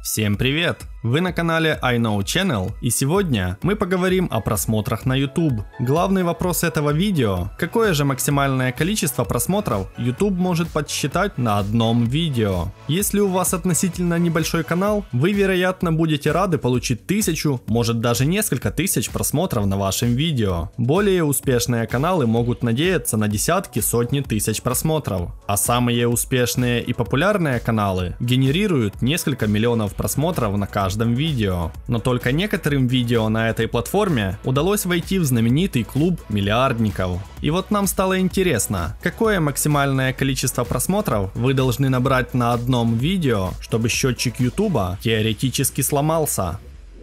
Всем привет! Вы на канале iKnow Channel, и сегодня мы поговорим о просмотрах на YouTube. Главный вопрос этого видео – какое же максимальное количество просмотров YouTube может подсчитать на одном видео? Если у вас относительно небольшой канал, вы, вероятно, будете рады получить 1000, может даже несколько тысяч просмотров на вашем видео. Более успешные каналы могут надеяться на десятки, сотни тысяч просмотров. А самые успешные и популярные каналы генерируют несколько миллионов просмотров на каждом видео. Но только некоторым видео на этой платформе удалось войти в знаменитый клуб миллиардников. И вот нам стало интересно, какое максимальное количество просмотров вы должны набрать на одном видео, чтобы счетчик YouTube теоретически сломался.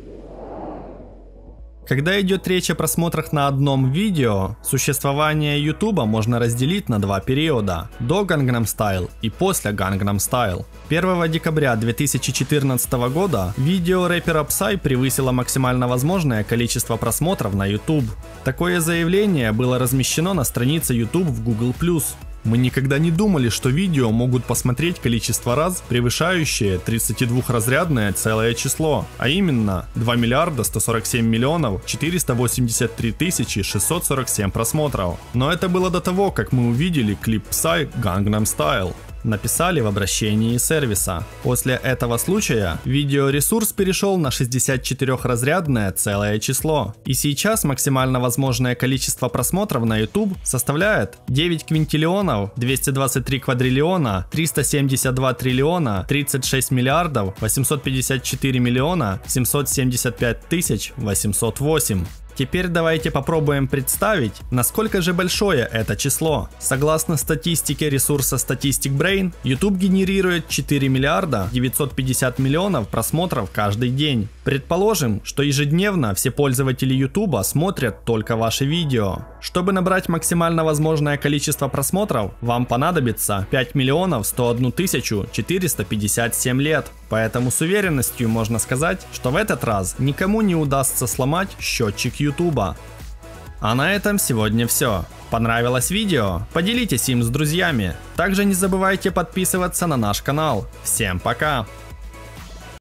Когда идет речь о просмотрах на одном видео, существование YouTube можно разделить на два периода – до Gangnam Style и после Gangnam Style. 1 декабря 2014 года видео рэпера Psy превысило максимально возможное количество просмотров на YouTube. Такое заявление было размещено на странице YouTube в Google+. Мы никогда не думали, что видео могут посмотреть количество раз, превышающее 32-разрядное целое число, а именно 2 миллиарда 147 миллионов 483 тысячи 647 просмотров. Но это было до того, как мы увидели клип Psy Gangnam Style. Написали в обращении сервиса. После этого случая видеоресурс перешел на 64-разрядное целое число. И сейчас максимально возможное количество просмотров на YouTube составляет 9 квинтиллионов, 223 квадриллиона, 372 триллиона, 36 миллиардов, 854 миллиона, 775 тысяч 808. Теперь давайте попробуем представить, насколько же большое это число. Согласно статистике ресурса Statistic Brain, YouTube генерирует 4 миллиарда 950 миллионов просмотров каждый день. Предположим, что ежедневно все пользователи YouTube смотрят только ваши видео. Чтобы набрать максимально возможное количество просмотров, вам понадобится 5 миллионов 101 тысячу 457 лет. Поэтому с уверенностью можно сказать, что в этот раз никому не удастся сломать счетчик YouTube. А на этом сегодня все. Понравилось видео? Поделитесь им с друзьями. Также не забывайте подписываться на наш канал. Всем пока!